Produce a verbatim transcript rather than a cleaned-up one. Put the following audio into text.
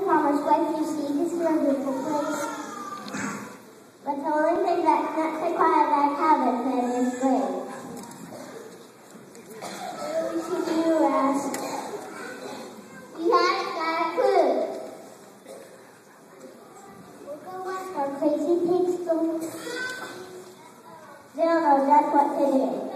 farmer's wife, you see, this is a beautiful place. But the only thing that's not so quiet that I haven't been is grave. Who should you ask? You haven't got a clue. We'll go watch our crazy pigs go. They don't know just what to do.